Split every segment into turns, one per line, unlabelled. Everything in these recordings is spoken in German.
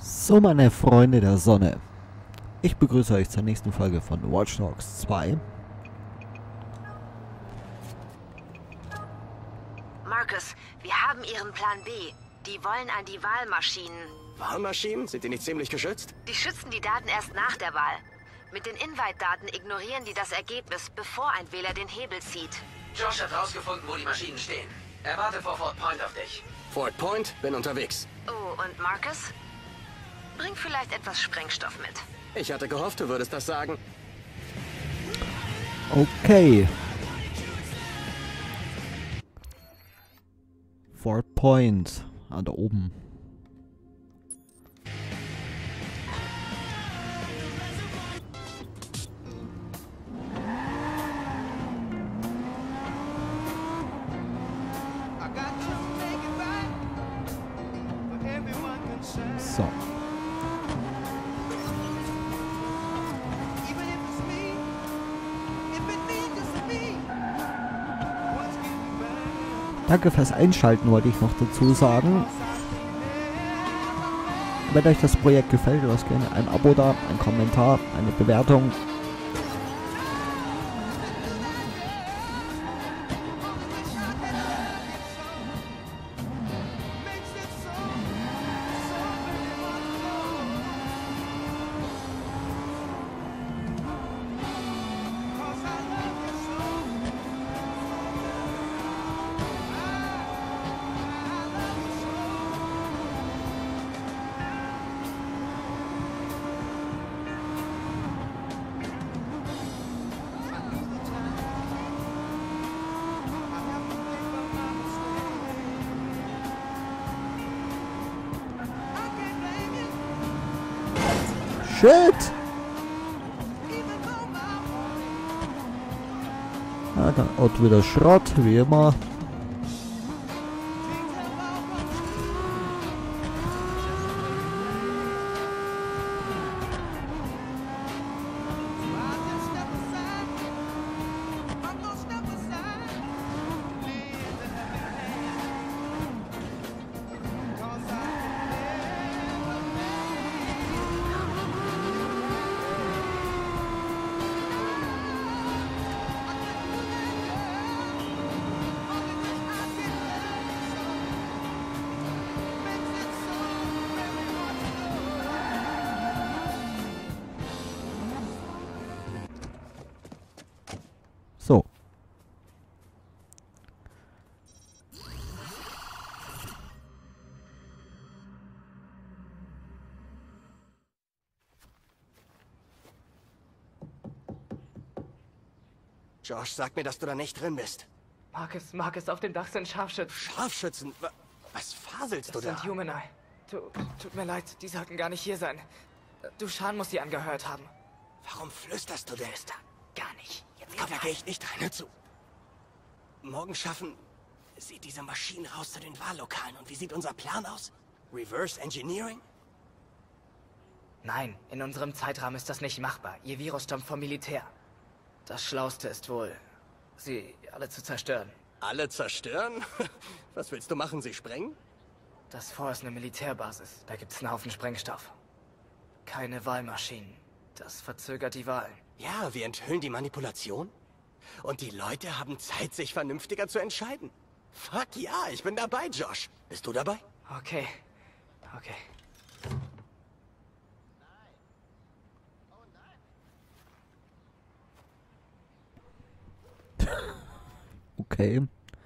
So, meine Freunde der Sonne, ich begrüße euch zur nächsten Folge von Watch Dogs 2.
Marcus, wir haben Ihren Plan B. Die wollen an die Wahlmaschinen.
Wahlmaschinen? Sind die nicht ziemlich geschützt?
Die schützen die Daten erst nach der Wahl. Mit den Invite-Daten ignorieren die das Ergebnis, bevor ein Wähler den Hebel zieht.
Josh hat rausgefunden, wo die Maschinen stehen. Er wartet vor Fort Point auf dich.
Fort Point, bin unterwegs.
Oh, und Marcus? Bring vielleicht etwas Sprengstoff mit.
Ich hatte gehofft, du würdest das sagen.
Okay. Fort Point. Ah, da oben. So. Danke fürs Einschalten, wollte ich noch dazu sagen. Wenn euch das Projekt gefällt, lasst gerne ein Abo da, ein Kommentar, eine Bewertung. Shit! Ja, dann Auto wieder Schrott, wie immer. So.
Josh, sag mir, dass du da nicht drin bist.
Marcus, auf dem Dach sind Scharfschützen.
Scharfschützen? Was faselst
Das
du da?
sind Humani. Tut mir leid, die sollten gar nicht hier sein. Duschan muss sie angehört haben.
Warum flüsterst du denn?
Gar nicht. Jetzt
Da
komm
gehe ich nicht rein, hör zu. Morgen schaffen sie diese Maschinen raus zu den Wahllokalen. Und wie sieht unser Plan aus? Reverse Engineering?
Nein, in unserem Zeitrahmen ist das nicht machbar. Ihr Virus stammt vom Militär. Das Schlauste ist wohl, sie alle zu zerstören.
Alle zerstören? Was willst du machen, sie sprengen?
Das Fort ist eine Militärbasis. Da gibt's einen Haufen Sprengstoff. Keine Wahlmaschinen. Das verzögert die Wahlen.
Ja, wir enthüllen die Manipulation. Und die Leute haben Zeit, sich vernünftiger zu entscheiden. Fuck ja, ich bin dabei, Josh. Bist du dabei?
Okay.
Okay.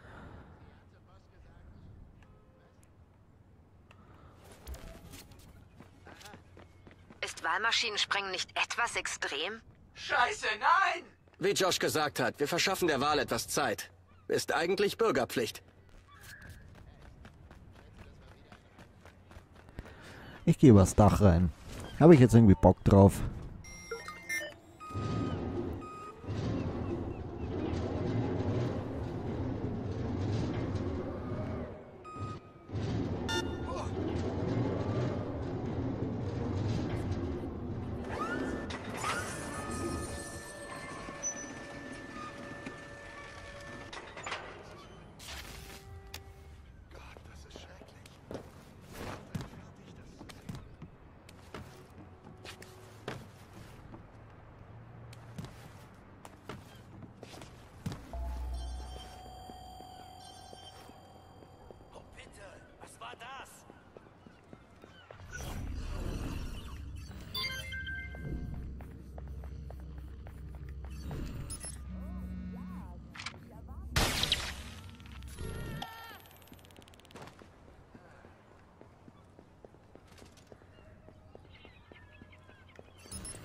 Ist Wahlmaschinensprengen nicht etwas extrem?
Scheiße, nein!
Wie Josh gesagt hat, wir verschaffen der Wahl etwas Zeit. Ist eigentlich Bürgerpflicht.
Ich gehe übers Dach rein. Habe ich jetzt irgendwie Bock drauf.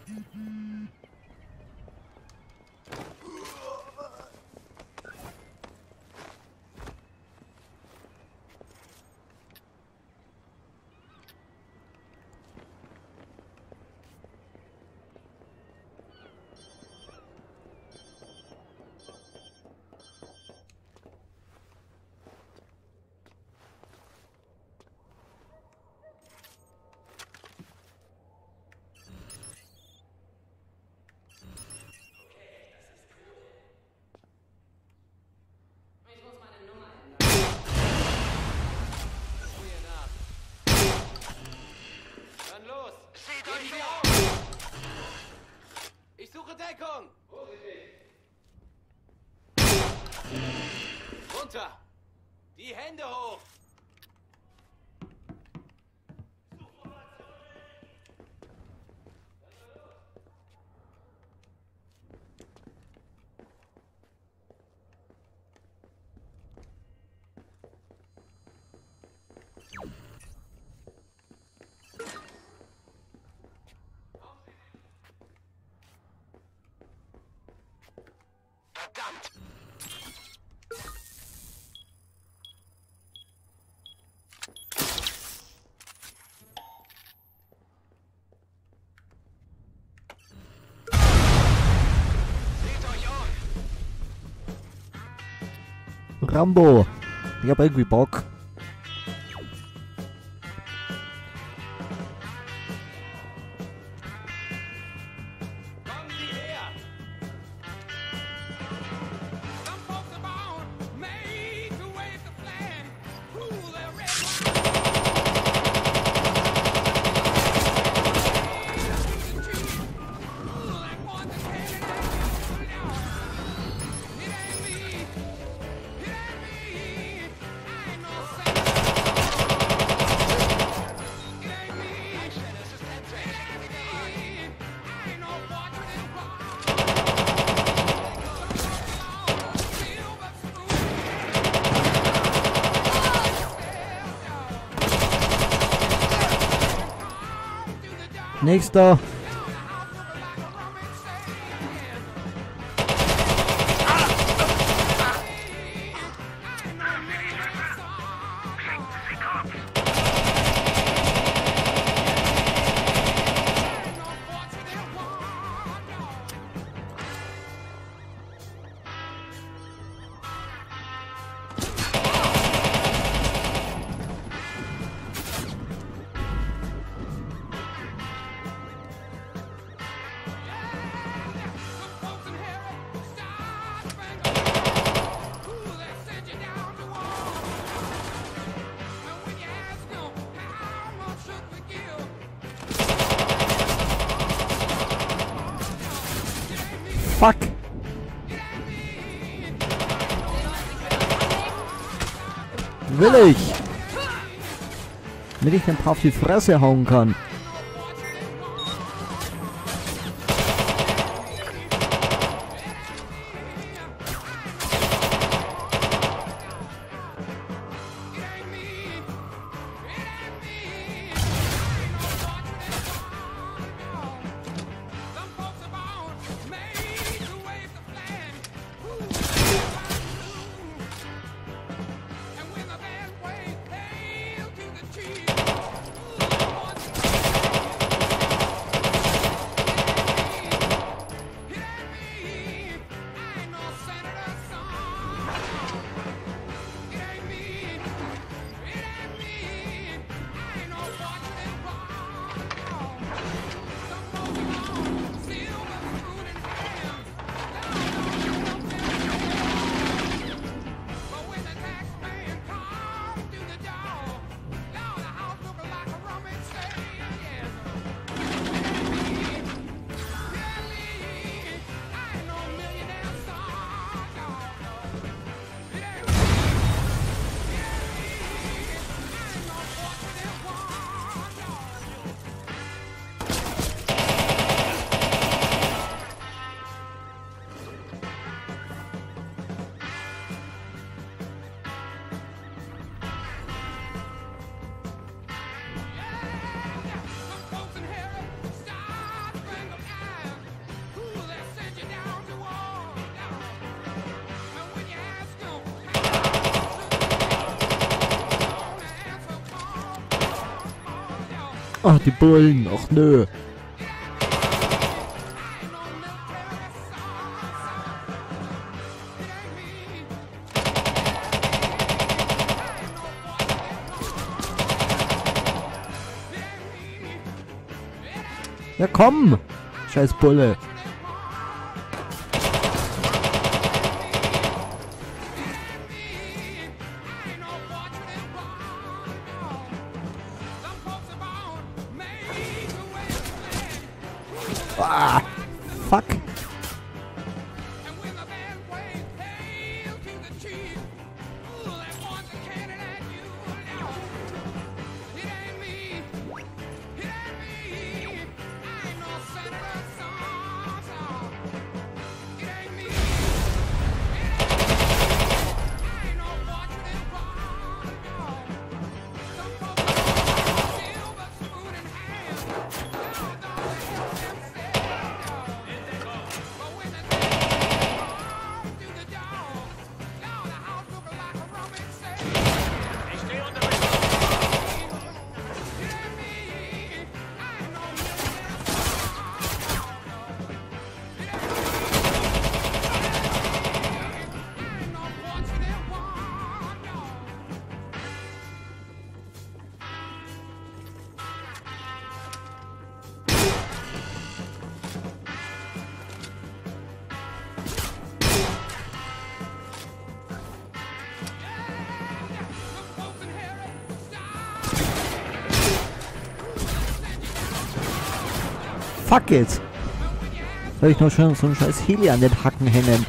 Ich suche Deckung! Runter! Die Hände hoch!
Verdammt! Seht euch um!
Rambo. Ich hab irgendwie Bock.
Kommen Sie her!
Some folks are born made to wave the flag. Ooh, they're red,
Nächster. Fuck. Will ich. Damit ich ein paar auf die Fresse hauen kann. Ach, die Bullen. Ach, nö. Ja, komm! Scheiß Bulle. Ah, fuck. Fuck it! Soll ich noch schon so einen scheiß Heli an den Hacken hängen?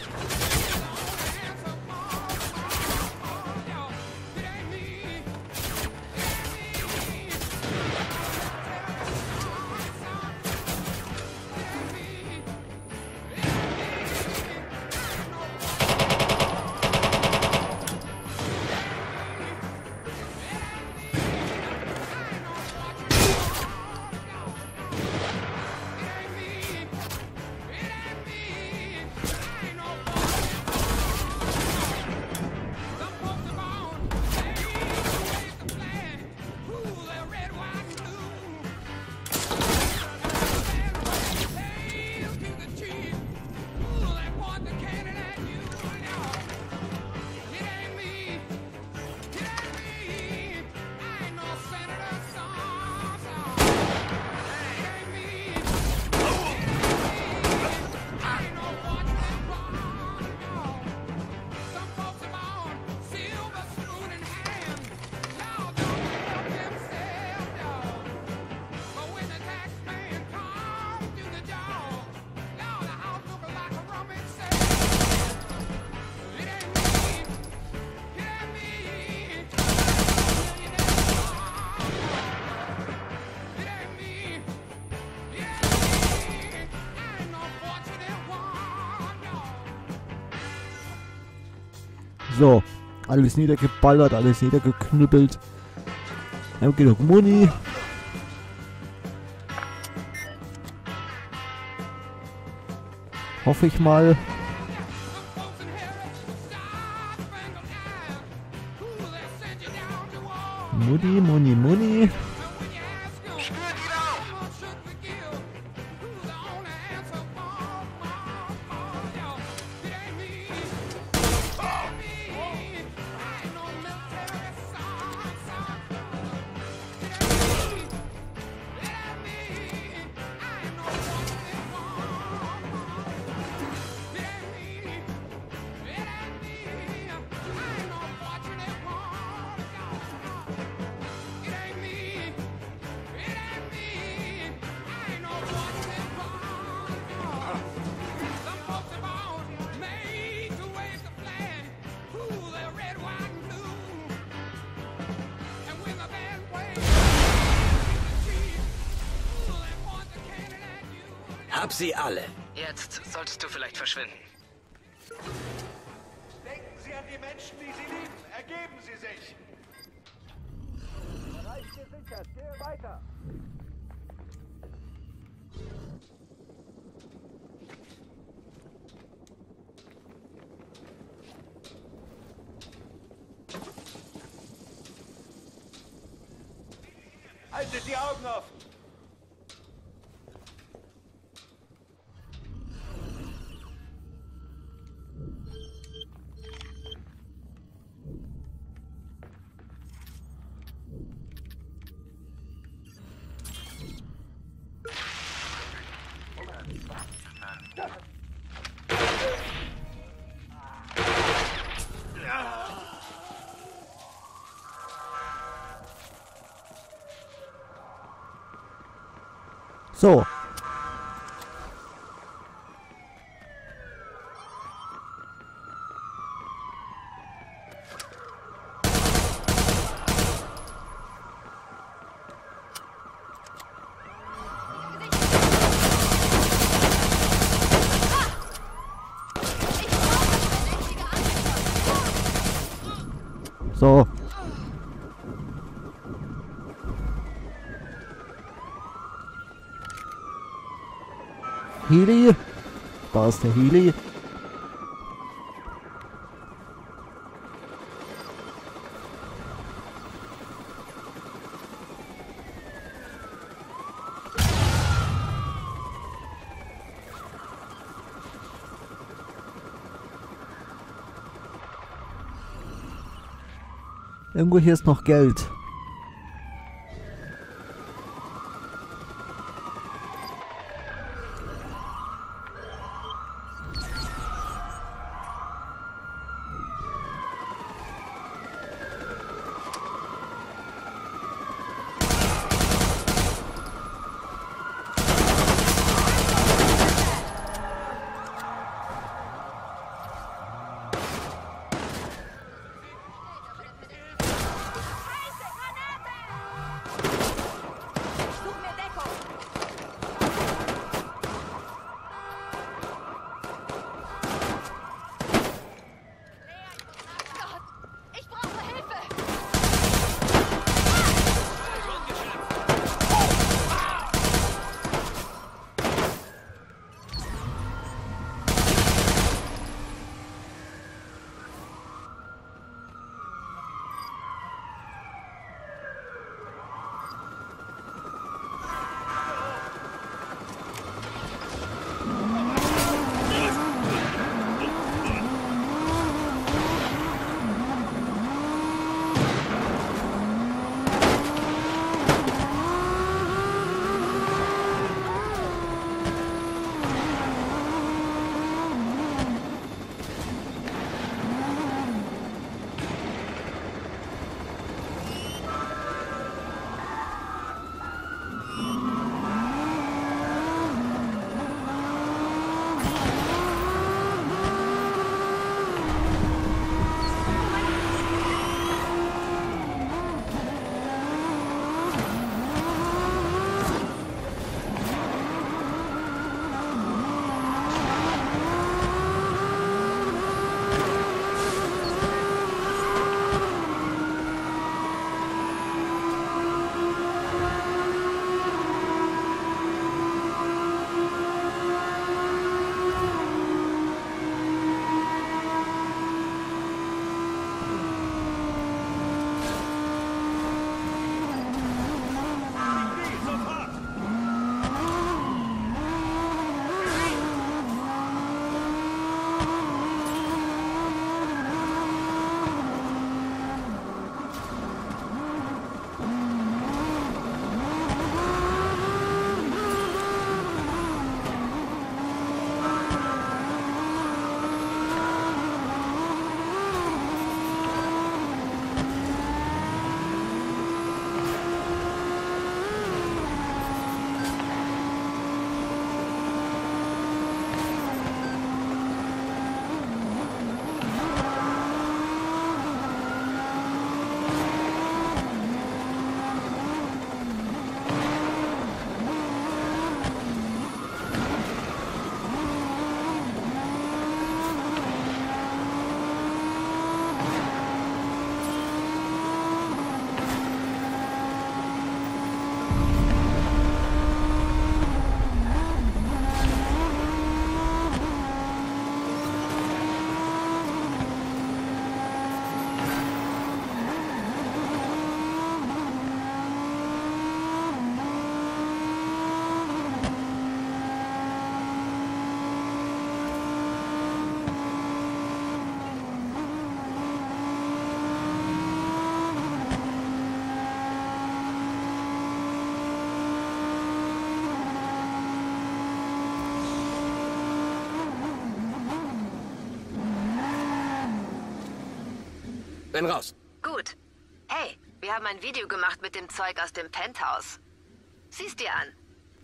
So, alles niedergeballert, alles niedergeknüppelt. Wir haben genug Muni. Hoffe ich mal. Muni.
Hab sie alle.
Jetzt solltest du vielleicht verschwinden.
Denken Sie an die Menschen, die Sie lieben. Ergeben Sie sich. Bereich gesichert. Gehe weiter. Als Haltet die Augen offen!
So. So. Healy. Da ist der Healy. Irgendwo hier ist noch Geld.
Bin raus.
Gut. Hey, wir haben ein Video gemacht mit dem Zeug aus dem Penthouse. Sieh's dir an.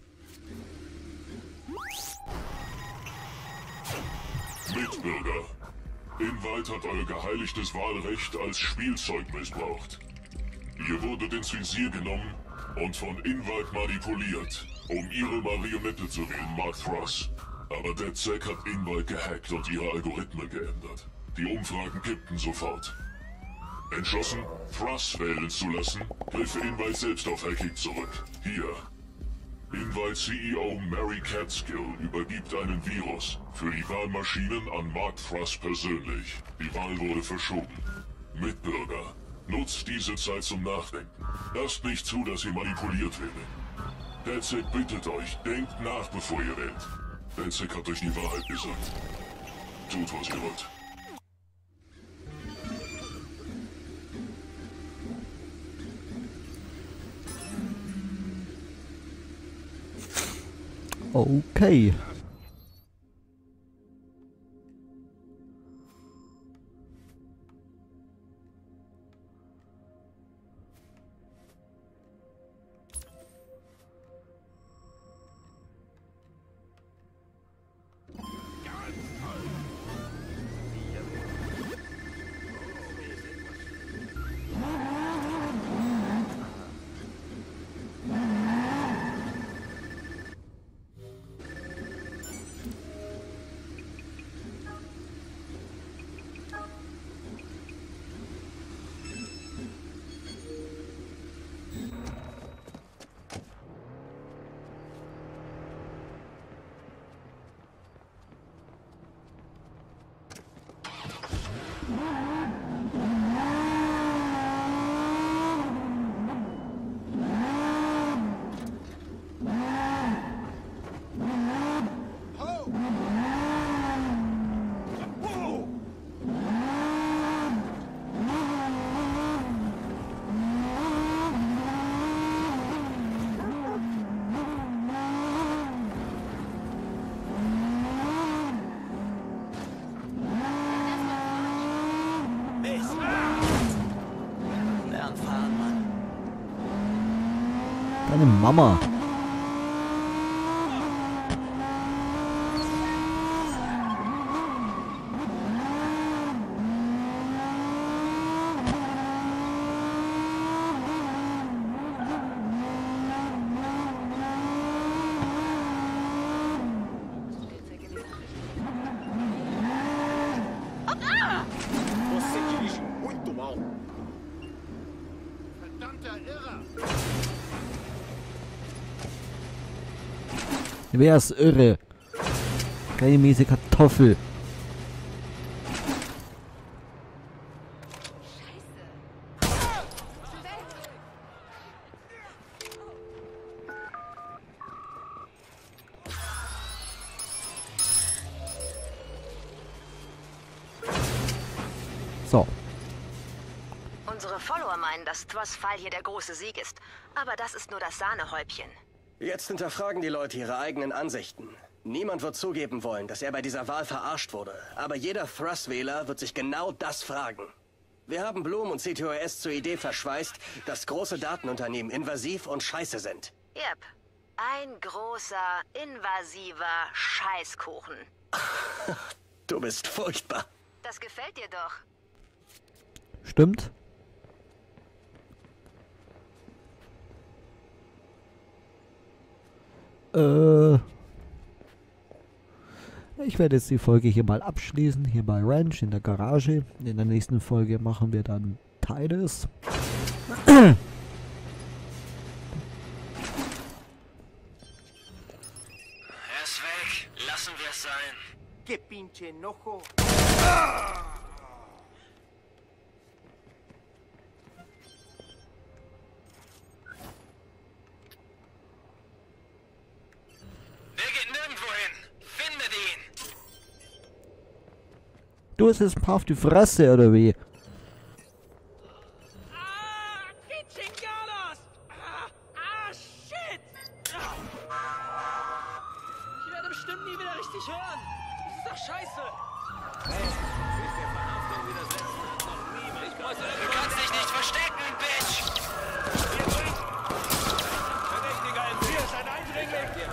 Mitbürger, Invite hat euer geheiligtes Wahlrecht als Spielzeug missbraucht. Ihr wurdet ins Visier genommen und von Invite manipuliert, um ihre Marionette zu wählen, Mark Thruss. Aber DedSec hat Invite gehackt und ihre Algorithmen geändert. Die Umfragen kippten sofort. Entschlossen, Thruss wählen zu lassen, griff Invite selbst auf Hacking zurück. Hier. Invite CEO Mary Catskill übergibt einen Virus für die Wahlmaschinen an Mark Thruss persönlich. Die Wahl wurde verschoben. Mitbürger, nutzt diese Zeit zum Nachdenken. Lasst nicht zu, dass ihr manipuliert werdet. DedSec bittet euch, denkt nach, bevor ihr wählt. DedSec hat euch die Wahrheit gesagt. Tut, was ihr wollt.
Okay. Deine Mama.
Você dirige muito mal. Verdammter Irrer.
Wer ist irre? Keine miese Kartoffel. So.
Unsere Follower meinen, dass Thruss' Fall hier der große Sieg ist. Aber das ist nur das Sahnehäubchen.
Jetzt hinterfragen die Leute ihre eigenen Ansichten. Niemand wird zugeben wollen, dass er bei dieser Wahl verarscht wurde. Aber jeder Thruss-Wähler wird sich genau das fragen. Wir haben Bloom und CTOS zur Idee verschweißt, dass große Datenunternehmen invasiv und scheiße sind.
Yep. Ein großer, invasiver Scheißkuchen.
Du bist furchtbar.
Das gefällt dir doch.
Stimmt. Ich werde jetzt die Folge hier mal abschließen, hier bei Ranch in der Garage. In der nächsten Folge machen wir dann Titus.
Er ist weg. Lassen wir es sein.
Que pinche enojo.
Der geht nirgendwo hin. Findet ihn.
Du hast jetzt ein paar auf die Fresse, oder wie?
Ah, que chingados! Shit! Ich werde bestimmt nie wieder richtig hören. Das ist doch scheiße.
Sich der Verhaftung widersetzen hat noch nie
Du kannst dich nicht verstecken, Bitch!
Hier ist ein Eindringling!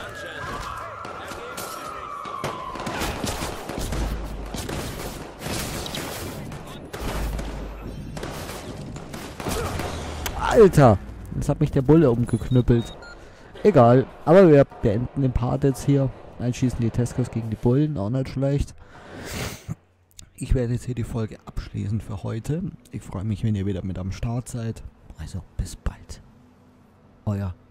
Alter! Jetzt hat mich der Bulle umgeknüppelt. Egal, aber wir beenden den Part jetzt hier. Einschießen die Tescos gegen die Bullen, auch nicht schlecht. Ich werde jetzt hier die Folge abschließen für heute. Ich freue mich, wenn ihr wieder mit am Start seid. Also bis bald. Euer